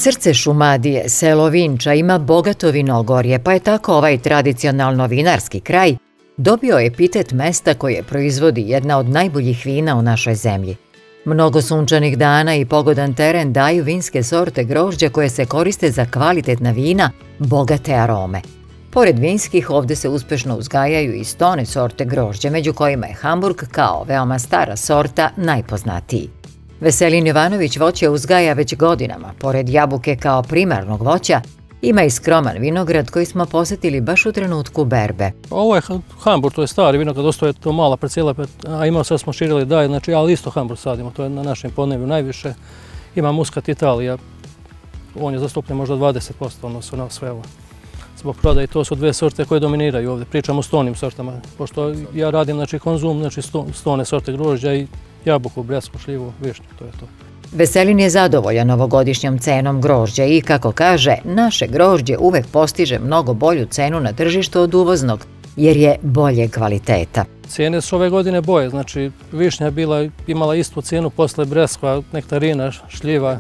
Srce Šumadije, selo Vinča, ima bogato vinogorje, pa je tako ovaj tradicionalno vinarski kraj dobio epitet mesta koje proizvodi jedna od najboljih vina u našoj zemlji. Mnogo sunčanih dana i pogodan teren daju vinske sorte grožđa koje se koriste za kvalitetna vina, bogate arome. Pored vinskih, ovde se uspešno uzgajaju i stone sorte grožđa, među kojima je Hamburg kao veoma stara sorta najpoznatiji. Veselin Jovanović voće uzgaja već godinama. Pored jabuke kao primarnog voća, ima i skroman vinograd koji smo posetili baš u trenutku berbe. Ovo je Hamburg, to je stari vinograd, osto je to mala parcela, a imamo sad smo širili dalje, znači, ali isto Hamburg sadimo, to je na našem podneblju najviše. Ima Muscat Italija, on je zastupljen možda 20% odnosno na sve ovo. Zbog prodaje, to su dve sorte koje dominiraju ovdje. Pričamo o stonim sortama, pošto ja radim znači, konzum, znači stone sorte grožđa i jabuku, bresku, šljivu, višnju, to je to. Veselin je zadovoljan ovogodišnjom cenom grožđa i, kako kaže, naše grožđe uvek postiže mnogo bolju cenu na tržištu od uvoznog, jer je bolje kvaliteta. Cijene su ove godine boje, znači višnja je imala istu cijenu posle breskva, nektarina, šljiva.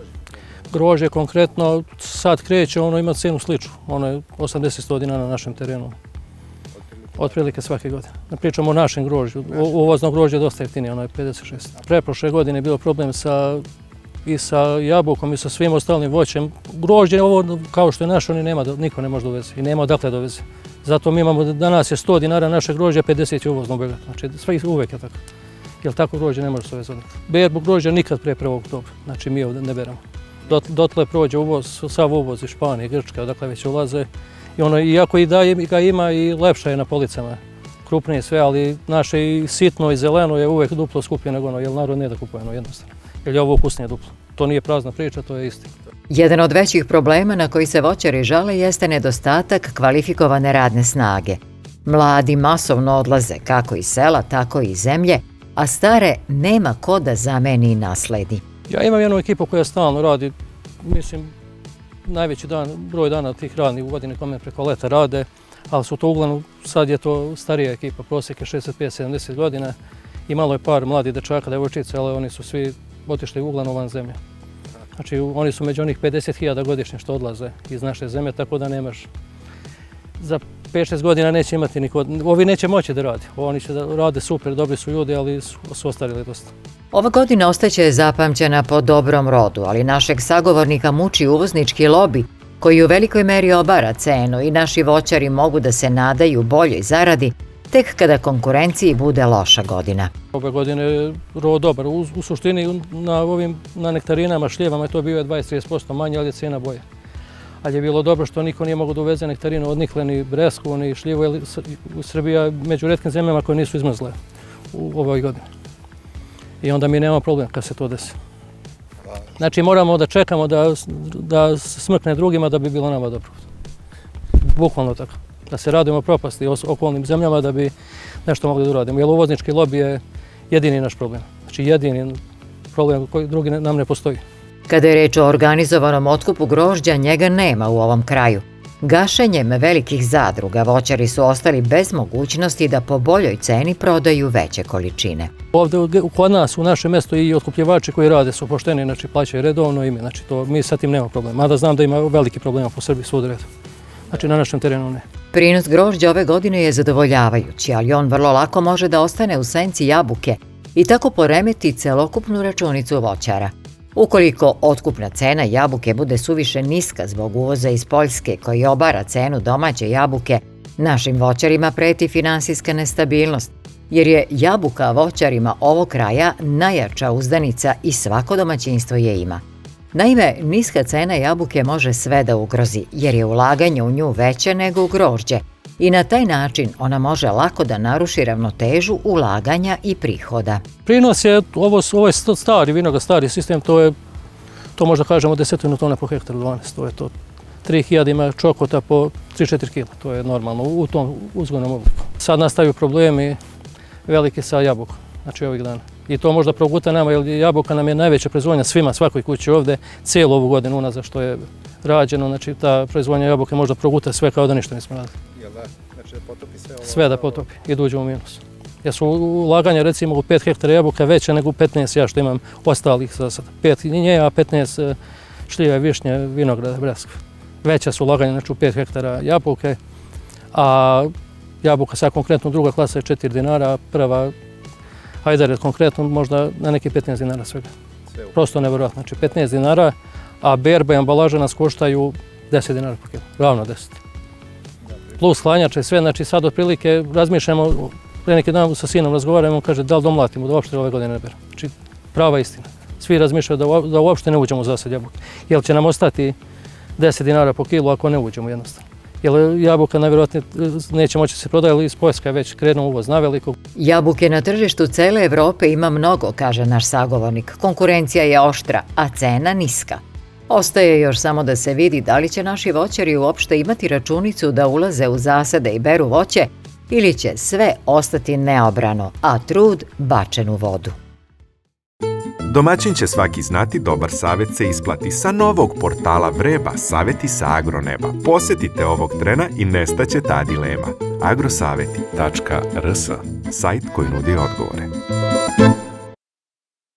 Grožđe konkretno sad kreće, ono ima cijenu sličnu, ono je 80-100 dinara na našem terenu. Otprilike svake godine. Pričamo o našem grožđu, uvozno grožđe je dosta jeftinije, ono je 56. Preprošle godine je bilo problem i sa jabukom i sa svim ostalim voćem. Grožđe, ovo kao što je naše, niko ne može dovezi i nema odakle dovezi. Zato mi imamo, danas je 100 dinara naše grožđe, 50 je uvozno begato. Znači sve uvek je tako. Jer tako grožđe ne može se uvezi odakle. Berbu grožđa nikad pre 1. oktobra, znači mi ovdje ne beramo. Dotle prođe uvoz, sav uvoz iz Španije, Grčke, odakle već ulaze. I ono, iako i da ga ima i lepša je na policama, krupnije sve, ali naše i sitno i zeleno je uvek duplo skuplje nego ono, jer narod ne da kupuje ono jednostavno. Jer je ovo ukusnije duplo. To nije prazna priča, to je istina. Jedan od većih problema na koji se voćari žale jeste nedostatak kvalifikovane radne snage. Mladi masovno odlaze kako iz sela, tako i iz zemlje, a stare nema ko da zameni i nasledi. Ja imam jednu ekipu koja stalno radi, mislim, najveći broj dana tih radnih u godini kome preko leta rade, ali su to uglavnom, sad je to starija ekipa, prosjek je 65-70 godina i malo je par mladih dečaka, devojčica, ali oni su svi otišli uglavnom van zemlje. Znači, oni su među onih 50.000 godišnje što odlaze iz naše zemlje, tako da nemaš. Za 5-6 godina neće imati niko, ovi neće moći da radi, oni će da rade super, dobri su ljudi, ali su ostarili dosta. Ova godina ostaće zapamćena po dobrom rodu, ali našeg sagovornika muči uvoznički lobi, koji u velikoj meri obara cenu i naši voćari mogu da se nadaju boljoj zaradi tek kada konkurenciji bude loša godina. Ove godine je rod dobar, u suštini na nektarinama, šljivama je to bio 20-30% manje, ali je cijena bolja. Ali je bilo dobro što niko nije mogao da uveze nektarinu od nikle, ni bresku, ni šljivu, jer Srbija među retkim zemljama koje nisu izmrzle u ovoj godini. I onda mi nemamo problem kad se to desi. Znači moramo da čekamo da smrkne drugima da bi bilo nama dobro. Bukvalno tako. Da se radimo propasti okolnim zemljama da bi nešto mogli da uradimo. Jer uvoznički lobi je jedini naš problem. Znači jedini problem koji drugi nam ne postoji. Kada je reč o organizovanom otkupu grožđa, njega nema u ovom kraju. Gašenjem velikih zadruga voćari su ostali bez mogućnosti da po boljoj ceni prodaju veće količine. Ovdje kod nas u našem mjestu i otkupljivači koji rade su pošteni, znači plaćaju redovno ime, znači mi sa tim nemamo problema. Mada znam da ima veliki problema po Srbiji svud redu. Znači na našem terenu ne. Prinos grožđa ove godine je zadovoljavajući, ali on vrlo lako može da ostane u senci jabuke i tako poremeti celokupnu računicu voćara. Ukoliko otkupna cena jabuke bude suviše niska zbog uvoza iz Poljske koji obara cenu domaće jabuke, našim voćarima preti finansijska nestabilnost, jer je jabuka voćarima ovog kraja najjača uzdanica i svako domaćinstvo je ima. Naime, niska cena jabuke može sve da ugrozi, jer je ulaganje u nju veće nego u grožđe i na taj način ona može lako da naruši ravnotežu ulaganja i prihoda. Prinos je, ovo je stari vinograd, stari sistem, to možda kažemo 10 tona po hektaru, 12, to je to. 3000 ima čokota po 3-4 kila, to je normalno u tom uzgojnom obliku. Sad nastaju problemi velike sa jabukom, znači ovih dana. I to možda proguta nama, jer jabuka nam je najveća proizvodnja svima, svakoj kući ovdje, cijelu ovu godinu unazad što je rađeno, znači ta proizvodnja jabuke možda proguta sve kao da ništa nismo radili. Jel da? Znači da potopi sve ovo? Sve da potopi i da uđe u minus. Jer su ulaganja recimo u 5 hektara jabuka veća nego u 15 ja što imam ostalih za sad. 5 nje, a 15 šljive, višnje, vinograde, breskve. Veća su ulaganja, znači u 5 hektara jabuke, a jabuka sad konkretno druga klasa je 4 dinara, prva hajdaret konkretno možda na neki 15 dinara svega. Prosto nevjerojatno, znači 15 dinara, a berba i ambalaža nas koštaju 10 dinara po kilo, ravno 10. Plus hladnjače, sve, znači sad otprilike razmišljamo, pre neki dan sa sinom razgovaramo, kaže da li da omlatimo, da uopšte ove godine ne beremo. Znači prava istina. Svi razmišljaju da uopšte ne uđemo u zasad jabuke, jer će nam ostati 10 dinara po kilu ako ne uđemo jednostavno. Jer jabuka najvjerojatnije neće moći se prodaje, ali iz Poljska je već krenuo uvoz na veliko. Jabuke na tržištu cele Evrope ima mnogo, kaže naš sagovornik. Konkurencija je oštra, a cena niska. Ostaje još samo da se vidi da li će naši voćari uopšte imati računicu da ulaze u zasade i beru voće ili će sve ostati neobrano, a trud bačen u vodu. Domaćin će svaki znati, dobar savjet se isplati. Sa novog portala Vreba, savjeti sa agroneba. Posjetite ovog trena i nestaće ta dilema. agrosavjeti.rs, sajt koji nudi odgovore.